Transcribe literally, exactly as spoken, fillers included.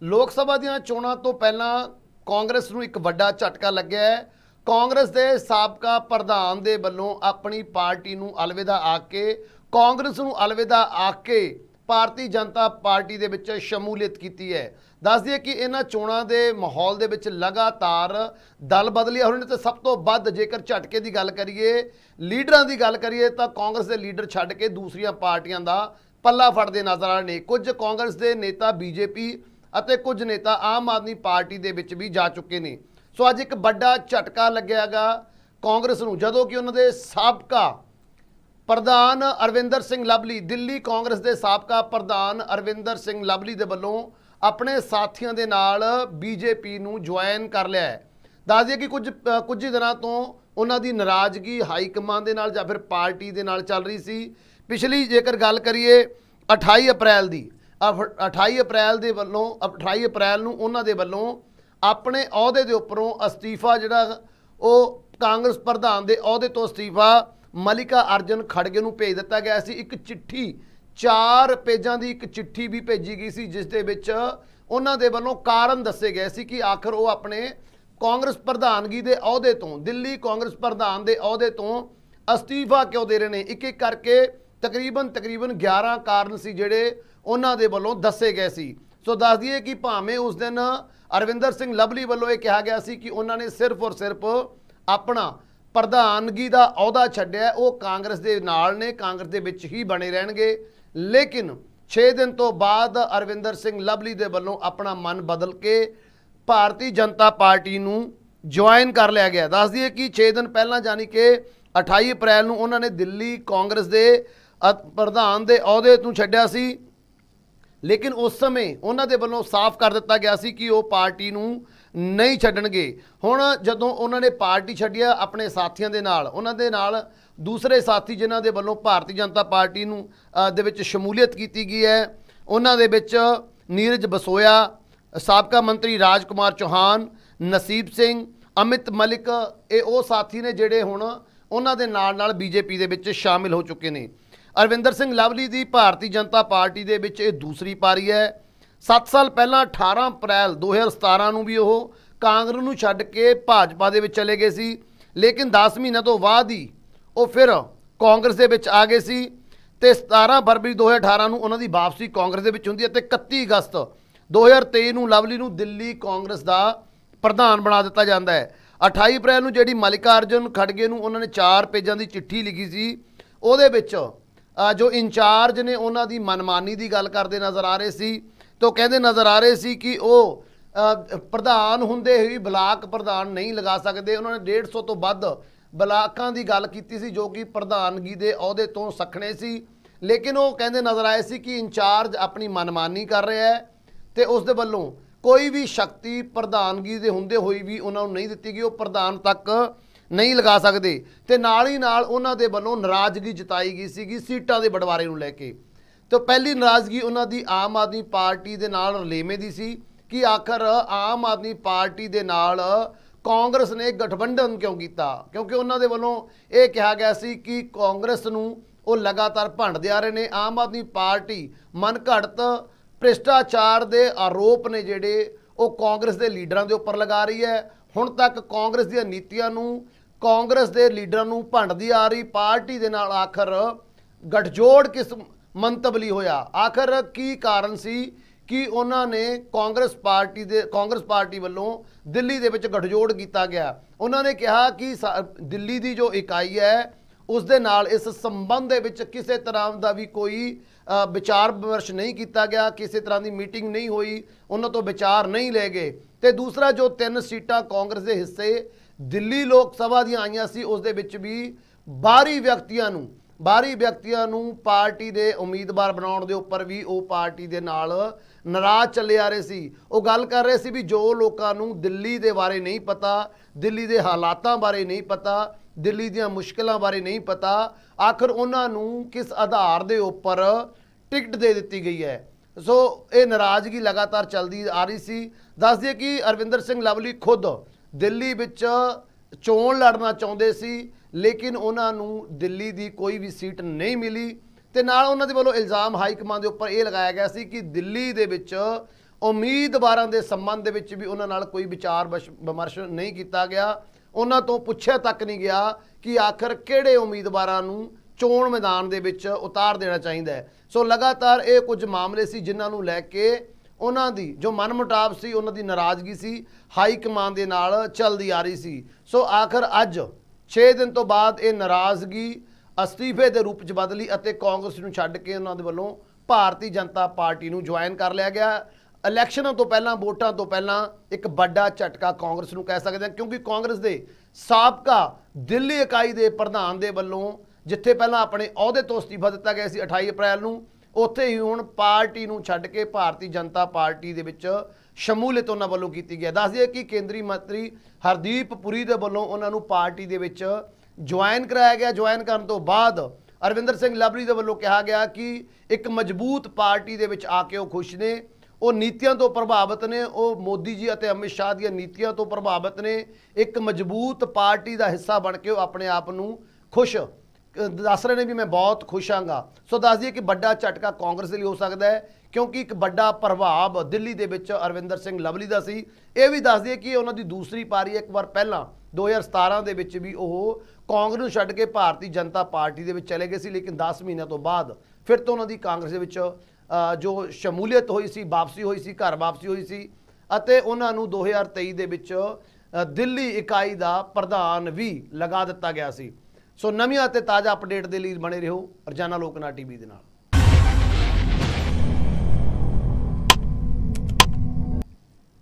लोक सभा ਦੀਆਂ ਚੋਣਾਂ ਤੋਂ ਪਹਿਲਾਂ ਕਾਂਗਰਸ ਨੂੰ ਇੱਕ ਵੱਡਾ ਝਟਕਾ ਲੱਗਿਆ ਹੈ। ਕਾਂਗਰਸ ਦੇ ਸਾਬਕਾ ਪ੍ਰਧਾਨ ਦੇ ਵੱਲੋਂ ਆਪਣੀ ਪਾਰਟੀ ਨੂੰ ਅਲਵਿਦਾ ਆਖ ਕੇ ਕਾਂਗਰਸ ਨੂੰ ਅਲਵਿਦਾ ਆਖ ਕੇ ਭਾਰਤੀ ਜਨਤਾ ਪਾਰਟੀ ਦੇ ਵਿੱਚ ਸ਼ਮੂਲੀਅਤ ਕੀਤੀ ਹੈ। ਦੱਸ ਦਈਏ ਕਿ ਇਹਨਾਂ ਚੋਣਾਂ ਦੇ ਮਾਹੌਲ ਦੇ ਵਿੱਚ ਲਗਾਤਾਰ ਦਲ ਬਦਲੇ ਹੋਣੇ ਤੇ ਸਭ ਤੋਂ ਵੱਧ ਜੇਕਰ ਝਟਕੇ ਦੀ ਗੱਲ ਕਰੀਏ, ਲੀਡਰਾਂ ਦੀ ਗੱਲ ਕਰੀਏ ਤਾਂ ਕਾਂਗਰਸ ਦੇ ਲੀਡਰ ਛੱਡ ਕੇ ਦੂਸਰੀਆਂ ਪਾਰਟੀਆਂ ਦਾ ਪੱਲਾ ਫੜਦੇ ਨਜ਼ਰ ਆ ਰਹੇ ਨੇ। ਕੁਝ ਕਾਂਗਰਸ ਦੇ ਨੇਤਾ ਬੀਜੇਪੀ ਅਤੇ ਕੁਝ ਨੇਤਾ ਆਮ ਆਦਮੀ ਪਾਰਟੀ ਦੇ ਵਿੱਚ ਵੀ ਜਾ ਚੁੱਕੇ ਨੇ। ਸੋ ਅੱਜ ਇੱਕ ਵੱਡਾ ਝਟਕਾ ਲੱਗਿਆਗਾ ਕਾਂਗਰਸ ਨੂੰ, ਜਦੋਂ ਕਿ ਉਹਨਾਂ ਦੇ ਸਾਬਕਾ ਪ੍ਰਧਾਨ ਅਰਵਿੰਦਰ ਸਿੰਘ ਲਵਲੀ, ਦਿੱਲੀ ਕਾਂਗਰਸ ਦੇ ਸਾਬਕਾ ਪ੍ਰਧਾਨ ਅਰਵਿੰਦਰ ਸਿੰਘ ਲਵਲੀ ਦੇ ਵੱਲੋਂ ਆਪਣੇ ਸਾਥੀਆਂ ਦੇ ਨਾਲ ਬੀਜੇਪੀ ਨੂੰ ਜੁਆਇਨ ਕਰ ਲਿਆ ਹੈ। ਦੱਸ ਦਈਏ ਕਿ ਕੁਝ ਕੁਝ ਦਿਨਾਂ ਤੋਂ ਉਹਨਾਂ ਦੀ ਨਾਰਾਜ਼ਗੀ ਹਾਈ ਕਮਾਨ ਦੇ ਨਾਲ ਜਾਂ ਫਿਰ ਪਾਰਟੀ ਦੇ ਨਾਲ ਚੱਲ ਰਹੀ ਸੀ। ਪਿਛਲੀ ਜੇਕਰ ਗੱਲ ਕਰੀਏ ਅਠਾਈ ਅਪ੍ਰੈਲ ਦੀ, ਅਠਾਈ ਅਪ੍ਰੈਲ ਦੇ ਵੱਲੋਂ ਅਠਾਈ ਅਪ੍ਰੈਲ ਨੂੰ ਉਹਨਾਂ ਦੇ ਵੱਲੋਂ ਆਪਣੇ ਅਹੁਦੇ ਦੇ ਉੱਪਰੋਂ ਅਸਤੀਫਾ ਜਿਹੜਾ ਉਹ ਕਾਂਗਰਸ ਪ੍ਰਧਾਨ ਦੇ ਅਹੁਦੇ ਤੋਂ ਅਸਤੀਫਾ ਮਲਿਕਾ ਅਰਜਨ ਖੜਗੇ ਨੂੰ ਭੇਜ ਦਿੱਤਾ ਗਿਆ ਸੀ। ਇੱਕ ਚਿੱਠੀ, ਚਾਰ ਪੇਜਾਂ ਦੀ ਇੱਕ ਚਿੱਠੀ ਵੀ ਭੇਜੀ ਗਈ ਸੀ, ਜਿਸ ਦੇ ਵਿੱਚ ਉਹਨਾਂ ਦੇ ਵੱਲੋਂ ਕਾਰਨ ਦੱਸੇ ਗਏ ਸੀ ਕਿ ਆਖਰ ਉਹ ਆਪਣੇ ਕਾਂਗਰਸ ਪ੍ਰਧਾਨਗੀ ਦੇ ਅਹੁਦੇ ਤੋਂ, ਦਿੱਲੀ ਕਾਂਗਰਸ ਪ੍ਰਧਾਨ ਦੇ ਅਹੁਦੇ ਤੋਂ ਅਸਤੀਫਾ ਕਿਉਂ ਦੇ ਰਹੇ ਨੇ। ਇੱਕ ਇੱਕ ਕਰਕੇ ਤਕਰੀਬਨ ਤਕਰੀਬਨ ਗਿਆਰਾਂ ਕਾਰਨ ਸੀ ਜਿਹੜੇ ਉਹਨਾਂ ਦੇ ਵੱਲੋਂ ਦੱਸੇ ਗਏ ਸੀ। ਸੋ ਦੱਸ ਦਈਏ ਕਿ ਭਾਵੇਂ ਉਸ ਦਿਨ ਅਰਵਿੰਦਰ ਸਿੰਘ ਲਵਲੀ ਵੱਲੋਂ ਇਹ ਕਿਹਾ ਗਿਆ ਸੀ ਕਿ ਉਹਨਾਂ ਨੇ ਸਿਰਫ ਔਰ ਸਿਰਫ ਆਪਣਾ ਪ੍ਰਧਾਨਗੀ ਦਾ ਅਹੁਦਾ ਛੱਡਿਆ, ਉਹ ਕਾਂਗਰਸ ਦੇ ਨਾਲ ਨੇ, ਕਾਂਗਰਸ ਦੇ ਵਿੱਚ ਹੀ ਬਣੇ ਰਹਿਣਗੇ, ਲੇਕਿਨ ਛੇ ਦਿਨ ਤੋਂ ਬਾਅਦ ਅਰਵਿੰਦਰ ਸਿੰਘ ਲਵਲੀ ਦੇ ਵੱਲੋਂ ਆਪਣਾ ਮਨ ਬਦਲ ਕੇ ਭਾਰਤੀ ਜਨਤਾ ਪਾਰਟੀ ਨੂੰ ਜੁਆਇਨ ਕਰ ਲਿਆ ਗਿਆ। ਦੱਸ ਦਈਏ ਕਿ ਛੇ ਦਿਨ ਪਹਿਲਾਂ ਯਾਨੀ ਕਿ ਅਠਾਈ ਅਪ੍ਰੈਲ ਨੂੰ ਉਹਨਾਂ ਨੇ ਦਿੱਲੀ ਕਾਂਗਰਸ ਦੇ ਪ੍ਰਧਾਨ ਦੇ ਅਹੁਦੇ ਤੋਂ ਛੱਡਿਆ ਸੀ, ਲੇਕਿਨ ਉਸ ਸਮੇਂ ਉਹਨਾਂ ਦੇ ਵੱਲੋਂ ਸਾਫ਼ ਕਰ ਦਿੱਤਾ ਗਿਆ ਸੀ ਕਿ ਉਹ ਪਾਰਟੀ ਨੂੰ ਨਹੀਂ ਛੱਡਣਗੇ। ਹੁਣ ਜਦੋਂ ਉਹਨਾਂ ਨੇ ਪਾਰਟੀ ਛੱਡਿਆ ਆਪਣੇ ਸਾਥੀਆਂ ਦੇ ਨਾਲ, ਉਹਨਾਂ ਦੇ ਨਾਲ ਦੂਸਰੇ ਸਾਥੀ ਜਿਨ੍ਹਾਂ ਦੇ ਵੱਲੋਂ ਭਾਰਤੀ ਜਨਤਾ ਪਾਰਟੀ ਨੂੰ ਦੇ ਵਿੱਚ ਸ਼ਮੂਲੀਅਤ ਕੀਤੀ ਗਈ ਹੈ, ਉਹਨਾਂ ਦੇ ਵਿੱਚ ਨੀਰਜ ਬਸੋਇਆ, ਸਾਬਕਾ ਮੰਤਰੀ ਰਾਜ ਕੁਮਾਰ ਚੌਹਾਨ, ਨਸੀਬ ਸਿੰਘ, ਅਮਿਤ ਮਲਿਕ, ਇਹ ਉਹ ਸਾਥੀ ਨੇ ਜਿਹੜੇ ਹੁਣ ਉਹਨਾਂ ਦੇ ਨਾਲ ਨਾਲ ਬੀਜੇਪੀ ਦੇ ਵਿੱਚ ਸ਼ਾਮਿਲ ਹੋ ਚੁੱਕੇ ਨੇ। ਅਰਵਿੰਦਰ ਸਿੰਘ ਲਵਲੀ ਦੀ ਭਾਰਤੀ ਜਨਤਾ ਪਾਰਟੀ ਦੇ ਵਿੱਚ ਇਹ ਦੂਸਰੀ ਪਾਰੀ ਹੈ। ਸੱਤ ਸਾਲ ਪਹਿਲਾਂ ਅਠਾਰਾਂ ਅਪ੍ਰੈਲ ਦੋ ਹਜ਼ਾਰ ਸਤਾਰਾਂ ਨੂੰ ਵੀ ਉਹ ਕਾਂਗਰਸ ਨੂੰ ਛੱਡ ਕੇ ਭਾਜਪਾ ਦੇ ਵਿੱਚ ਚਲੇ ਗਏ ਸੀ, ਲੇਕਿਨ ਦਸ ਮਹੀਨਿਆਂ ਤੋਂ ਬਾਅਦ ਹੀ ਉਹ ਫਿਰ ਕਾਂਗਰਸ ਦੇ ਵਿੱਚ ਆ ਗਏ ਸੀ ਤੇ ਸਤਾਰਾਂ ਫਰਵਰੀ ਦੋ ਹਜ਼ਾਰ ਅਠਾਰਾਂ ਨੂੰ ਉਹਨਾਂ ਦੀ ਵਾਪਸੀ ਕਾਂਗਰਸ ਦੇ ਵਿੱਚ ਹੁੰਦੀ ਹੈ ਤੇ ਇਕੱਤੀ ਅਗਸਤ ਦੋ ਹਜ਼ਾਰ ਤੇਈ ਨੂੰ ਲਵਲੀ ਨੂੰ ਦਿੱਲੀ ਕਾਂਗਰਸ ਦਾ ਪ੍ਰਧਾਨ ਬਣਾ ਦਿੱਤਾ ਜਾਂਦਾ ਹੈ। ਅਠਾਈ ਅਪ੍ਰੈਲ ਨੂੰ ਜਿਹੜੀ ਮਲਿਕਾ ਅਰਜਨ ਖੜਗੇ ਨੂੰ ਉਹਨਾਂ ਨੇ ਚਾਰ ਪੇਜਾਂ ਦੀ ਚਿੱਠੀ ਲਿਖੀ ਸੀ, ਉਹਦੇ ਵਿੱਚ ਜੋ ਇੰਚਾਰਜ ਨੇ ਉਹਨਾਂ ਦੀ ਮਨਮਾਨੀ ਦੀ ਗੱਲ ਕਰਦੇ ਨਜ਼ਰ ਆ ਰਹੇ ਸੀ ਤੇ ਉਹ ਕਹਿੰਦੇ ਨਜ਼ਰ ਆ ਰਹੇ ਸੀ ਕਿ ਉਹ ਪ੍ਰਧਾਨ ਹੁੰਦੇ ਹੋਏ ਬਲਾਕ ਪ੍ਰਧਾਨ ਨਹੀਂ ਲਗਾ ਸਕਦੇ। ਉਹਨਾਂ ਨੇ ਡੇਢ ਸੌ ਤੋਂ ਵੱਧ ਬਲਾਕਾਂ ਦੀ ਗੱਲ ਕੀਤੀ ਸੀ ਜੋ ਕਿ ਪ੍ਰਧਾਨਗੀ ਦੇ ਅਹੁਦੇ ਤੋਂ ਸੱਖਣੇ ਸੀ, ਲੇਕਿਨ ਉਹ ਕਹਿੰਦੇ ਨਜ਼ਰ ਆਏ ਸੀ ਕਿ ਇੰਚਾਰਜ ਆਪਣੀ ਮਨਮਾਨੀ ਕਰ ਰਿਹਾ ਹੈ ਤੇ ਉਸ ਦੇ ਵੱਲੋਂ ਕੋਈ ਵੀ ਸ਼ਕਤੀ ਪ੍ਰਧਾਨਗੀ ਦੇ ਹੁੰਦੇ ਹੋਈ ਵੀ ਉਹਨਾਂ ਨੂੰ ਨਹੀਂ ਦਿੱਤੀ ਗਈ, ਉਹ ਪ੍ਰਧਾਨ ਤੱਕ ਨਹੀਂ ਲਗਾ ਸਕਦੇ। ਤੇ ਨਾਲ ਹੀ ਨਾਲ ਉਹਨਾਂ ਦੇ ਵੱਲੋਂ ਨਾਰਾਜ਼ਗੀ ਜਤਾਈ ਗਈ ਸੀਗੀ ਸੀਟਾਂ ਦੇ ਬਟਵਾਰੇ ਨੂੰ ਲੈ ਕੇ। ਤੇ ਪਹਿਲੀ ਨਾਰਾਜ਼ਗੀ ਉਹਨਾਂ ਦੀ ਆਮ ਆਦਮੀ ਪਾਰਟੀ ਦੇ ਨਾਲ ਰਲੇਵੇਂ ਦੀ ਸੀ ਕਿ ਆਖਰ ਆਮ ਆਦਮੀ ਪਾਰਟੀ ਦੇ ਨਾਲ ਕਾਂਗਰਸ ਨੇ ਗਠਬੰਧਨ ਕਿਉਂ ਕੀਤਾ, ਕਿਉਂਕਿ ਉਹਨਾਂ ਦੇ ਵੱਲੋਂ ਇਹ ਕਿਹਾ ਗਿਆ ਸੀ ਕਿ ਕਾਂਗਰਸ ਨੂੰ ਉਹ ਲਗਾਤਾਰ ਭੰਡਦੇ ਆ ਰਹੇ ਨੇ। ਆਮ ਆਦਮੀ ਪਾਰਟੀ ਮਨ ਘੜਤ ਭ੍ਰਿਸ਼ਟਾਚਾਰ ਦੇ ਆਰੋਪ ਨੇ ਜਿਹੜੇ ਉਹ ਕਾਂਗਰਸ ਦੇ ਲੀਡਰਾਂ ਦੇ ਉੱਪਰ ਲਗਾ ਰਹੀ ਹੈ। ਹੁਣ ਤੱਕ ਕਾਂਗਰਸ ਦੀਆਂ ਨੀਤੀਆਂ ਨੂੰ, ਕਾਂਗਰਸ ਦੇ ਲੀਡਰਾਂ ਨੂੰ ਭੰਡਦੀ ਆ ਰਹੀ ਪਾਰਟੀ ਦੇ ਨਾਲ ਆਖਰ ਗਠਜੋੜ ਕਿਸ ਮੰਤਵ ਲਈ ਹੋਇਆ, ਆਖਰ ਕੀ ਕਾਰਨ ਸੀ ਕਿ ਉਹਨਾਂ ਨੇ ਕਾਂਗਰਸ ਪਾਰਟੀ ਦੇ ਕਾਂਗਰਸ ਪਾਰਟੀ ਵੱਲੋਂ ਦਿੱਲੀ ਦੇ ਵਿੱਚ ਗਠਜੋੜ ਕੀਤਾ ਗਿਆ। ਉਹਨਾਂ ਨੇ ਕਿਹਾ ਕਿ ਦਿੱਲੀ ਦੀ ਜੋ ਇਕਾਈ ਹੈ ਉਸ ਦੇ ਨਾਲ ਇਸ ਸੰਬੰਧ ਦੇ ਵਿੱਚ ਕਿਸੇ ਤਰ੍ਹਾਂ ਦਾ ਵੀ ਕੋਈ ਵਿਚਾਰ ਵਿਮਰਸ਼ ਨਹੀਂ ਕੀਤਾ ਗਿਆ, ਕਿਸੇ ਤਰ੍ਹਾਂ ਦੀ ਮੀਟਿੰਗ ਨਹੀਂ ਹੋਈ, ਉਹਨਾਂ ਤੋਂ ਵਿਚਾਰ ਨਹੀਂ ਲਏ ਗਏ। ਤੇ ਦੂਸਰਾ ਜੋ ਤਿੰਨ ਸੀਟਾਂ ਕਾਂਗਰਸ ਦੇ ਹਿੱਸੇ ਦਿੱਲੀ ਲੋਕ ਸਭਾ ਦੀਆਂ ਆਈਆਂ ਸੀ, ਉਸ ਦੇ ਵਿੱਚ ਵੀ ਬਾਹਰੀ ਵਿਅਕਤੀਆਂ ਨੂੰ ਬਾਹਰੀ ਵਿਅਕਤੀਆਂ ਨੂੰ ਪਾਰਟੀ ਦੇ ਉਮੀਦਵਾਰ ਬਣਾਉਣ ਦੇ ਉੱਪਰ ਵੀ ਉਹ ਪਾਰਟੀ ਦੇ ਨਾਲ ਨਾਰਾਜ਼ ਚੱਲੇ ਆ ਰਹੇ ਸੀ। ਉਹ ਗੱਲ ਕਰ ਰਹੇ ਸੀ ਵੀ ਜੋ ਲੋਕਾਂ ਨੂੰ ਦਿੱਲੀ ਦੇ ਬਾਰੇ ਨਹੀਂ ਪਤਾ, ਦਿੱਲੀ ਦੇ ਹਾਲਾਤਾਂ ਬਾਰੇ ਨਹੀਂ ਪਤਾ, ਦਿੱਲੀ ਦੀਆਂ ਮੁਸ਼ਕਿਲਾਂ ਬਾਰੇ ਨਹੀਂ ਪਤਾ, ਆਖਰ ਉਹਨਾਂ ਨੂੰ ਕਿਸ ਆਧਾਰ ਦੇ ਉੱਪਰ ਟਿਕਟ ਦੇ ਦਿੱਤੀ ਗਈ ਹੈ। ਸੋ ਇਹ ਨਾਰਾਜ਼ਗੀ ਲਗਾਤਾਰ ਚੱਲਦੀ ਆ ਰਹੀ ਸੀ। ਦੱਸ ਦਈਏ ਕਿ ਅਰਵਿੰਦਰ ਸਿੰਘ ਲਵਲੀ ਖੁਦ ਦਿੱਲੀ ਵਿੱਚ ਚੋਣ ਲੜਨਾ ਚਾਹੁੰਦੇ ਸੀ, ਲੇਕਿਨ ਉਹਨਾਂ ਨੂੰ ਦਿੱਲੀ ਦੀ ਕੋਈ ਵੀ ਸੀਟ ਨਹੀਂ ਮਿਲੀ ਤੇ ਨਾਲ ਉਹਨਾਂ ਦੇ ਵੱਲੋਂ ਇਲਜ਼ਾਮ ਹਾਈ ਕਮਾਨ ਦੇ ਉੱਪਰ ਇਹ ਲਗਾਇਆ ਗਿਆ ਸੀ ਕਿ ਦਿੱਲੀ ਦੇ ਵਿੱਚ ਉਮੀਦਵਾਰਾਂ ਦੇ ਸੰਬੰਧ ਦੇ ਵਿੱਚ ਵੀ ਉਹਨਾਂ ਨਾਲ ਕੋਈ ਵਿਚਾਰ ਵਸ਼- ਵਿਮਰਸ਼ ਨਹੀਂ ਕੀਤਾ ਗਿਆ। ਉਹਨਾਂ ਤੋਂ ਪੁੱਛਿਆ ਤੱਕ ਨਹੀਂ ਗਿਆ ਕਿ ਆਖਰ ਕਿਹੜੇ ਉਮੀਦਵਾਰਾਂ ਨੂੰ ਚੋਣ ਮੈਦਾਨ ਦੇ ਵਿੱਚ ਉਤਾਰ ਦੇਣਾ ਚਾਹੀਦਾ ਹੈ। ਸੋ ਲਗਾਤਾਰ ਇਹ ਕੁਝ ਮਾਮਲੇ ਸੀ ਜਿਨ੍ਹਾਂ ਨੂੰ ਲੈ ਕੇ ਉਹਨਾਂ ਦੀ ਜੋ ਮਨਮੁਟਾਵ ਸੀ, ਉਹਨਾਂ ਦੀ ਨਾਰਾਜ਼ਗੀ ਸੀ, ਹਾਈ ਕਮਾਨ ਦੇ ਨਾਲ ਚੱਲਦੀ ਆ ਰਹੀ ਸੀ। ਸੋ ਆਖਰ ਅੱਜ ਛੇ ਦਿਨ ਤੋਂ ਬਾਅਦ ਇਹ ਨਾਰਾਜ਼ਗੀ ਅਸਤੀਫੇ ਦੇ ਰੂਪ 'ਚ ਬਦਲੀ ਅਤੇ ਕਾਂਗਰਸ ਨੂੰ ਛੱਡ ਕੇ ਉਹਨਾਂ ਦੇ ਵੱਲੋਂ ਭਾਰਤੀ ਜਨਤਾ ਪਾਰਟੀ ਨੂੰ ਜੁਆਇਨ ਕਰ ਲਿਆ ਗਿਆ। ਇਲੈਕਸ਼ਨਾਂ ਤੋਂ ਪਹਿਲਾਂ, ਵੋਟਾਂ ਤੋਂ ਪਹਿਲਾਂ ਇੱਕ ਵੱਡਾ ਝਟਕਾ ਕਾਂਗਰਸ ਨੂੰ ਕਹਿ ਸਕਦੇ ਹਾਂ, ਕਿਉਂਕਿ ਕਾਂਗਰਸ ਦੇ ਸਾਬਕਾ ਦਿੱਲੀ ਇਕਾਈ ਦੇ ਪ੍ਰਧਾਨ ਦੇ ਵੱਲੋਂ ਜਿੱਥੇ ਪਹਿਲਾਂ ਆਪਣੇ ਅਹੁਦੇ ਤੋਂ ਅਸਤੀਫਾ ਦਿੱਤਾ ਗਿਆ ਸੀ ਅਠਾਈ ਅਪ੍ਰੈਲ ਨੂੰ, ਉੱਥੇ ਹੀ ਹੁਣ ਪਾਰਟੀ ਨੂੰ ਛੱਡ ਕੇ ਭਾਰਤੀ ਜਨਤਾ ਪਾਰਟੀ ਦੇ ਵਿੱਚ ਸ਼ਮੂਲੀਅਤ ਉਹਨਾਂ ਵੱਲੋਂ ਕੀਤੀ ਗਈ। ਦੱਸ ਦਈਏ ਕਿ ਕੇਂਦਰੀ ਮੰਤਰੀ ਹਰਦੀਪ ਪੁਰੀ ਦੇ ਵੱਲੋਂ ਉਹਨਾਂ ਨੂੰ ਪਾਰਟੀ ਦੇ ਵਿੱਚ ਜੁਆਇਨ ਕਰਾਇਆ ਗਿਆ। ਜੁਆਇਨ ਕਰਨ ਤੋਂ ਬਾਅਦ ਅਰਵਿੰਦਰ ਸਿੰਘ ਲਵਲੀ ਦੇ ਵੱਲੋਂ ਕਿਹਾ ਗਿਆ ਕਿ ਇੱਕ ਮਜ਼ਬੂਤ ਪਾਰਟੀ ਦੇ ਵਿੱਚ ਆ ਕੇ ਉਹ ਖੁਸ਼ ਨੇ, ਉਹ ਨੀਤੀਆਂ ਤੋਂ ਪ੍ਰਭਾਵਿਤ ਨੇ, ਉਹ ਮੋਦੀ ਜੀ ਅਤੇ ਅਮਿਤ ਸ਼ਾਹ ਦੀਆਂ ਨੀਤੀਆਂ ਤੋਂ ਪ੍ਰਭਾਵਿਤ ਨੇ। ਇੱਕ ਮਜ਼ਬੂਤ ਪਾਰਟੀ ਦਾ ਹਿੱਸਾ ਬਣ ਕੇ ਉਹ ਆਪਣੇ ਆਪ ਨੂੰ ਖੁਸ਼ ਦੱਸ ਰਹੇ ਨੇ ਵੀ ਮੈਂ ਬਹੁਤ ਖੁਸ਼ ਹਾਂਗਾ। ਸੋ ਦੱਸ ਦਈਏ ਕਿ ਵੱਡਾ ਝਟਕਾ ਕਾਂਗਰਸ ਦੇ ਲਈ ਹੋ ਸਕਦਾ ਹੈ, ਕਿਉਂਕਿ ਇੱਕ ਵੱਡਾ ਪ੍ਰਭਾਵ ਦਿੱਲੀ ਦੇ ਵਿੱਚ ਅਰਵਿੰਦਰ ਸਿੰਘ ਲਵਲੀ ਦਾ ਸੀ। ਇਹ ਵੀ ਦੱਸ ਦਈਏ ਕਿ ਉਹਨਾਂ ਦੀ ਦੂਸਰੀ ਪਾਰੀ ਇੱਕ ਵਾਰ ਪਹਿਲਾਂ ਦੋ ਹਜ਼ਾਰ ਸਤਾਰਾਂ ਦੇ ਵਿੱਚ ਵੀ ਉਹ ਕਾਂਗਰਸ ਨੂੰ ਛੱਡ ਕੇ ਭਾਰਤੀ ਜਨਤਾ ਪਾਰਟੀ ਦੇ ਵਿੱਚ ਚਲੇ ਗਏ ਸੀ, ਲੇਕਿਨ ਦਸ ਮਹੀਨਿਆਂ ਤੋਂ ਬਾਅਦ ਫਿਰ ਤੋਂ ਉਹਨਾਂ ਦੀ ਕਾਂਗਰਸ ਦੇ ਵਿੱਚ ਜੋ ਸ਼ਮੂਲੀਅਤ ਹੋਈ ਸੀ, ਵਾਪਸੀ ਹੋਈ ਸੀ, ਘਰ ਵਾਪਸੀ ਹੋਈ ਸੀ ਅਤੇ ਉਹਨਾਂ ਨੂੰ ਦੋ ਹਜ਼ਾਰ ਤੇਈ ਦੇ ਵਿੱਚ ਦਿੱਲੀ ਇਕਾਈ ਦਾ ਪ੍ਰਧਾਨ ਵੀ ਲਗਾ ਦਿੱਤਾ ਗਿਆ ਸੀ। ਸੋ ਨਵੀਆਂ ਅਤੇ ਤਾਜ਼ਾ ਅਪਡੇਟ ਦੇ ਲਈ ਬਣੇ ਰਹੋ ਰੋਜ਼ਾਨਾ ਲੋਕਨਾਟ ਟੀਵੀ ਦੇ ਨਾਲ।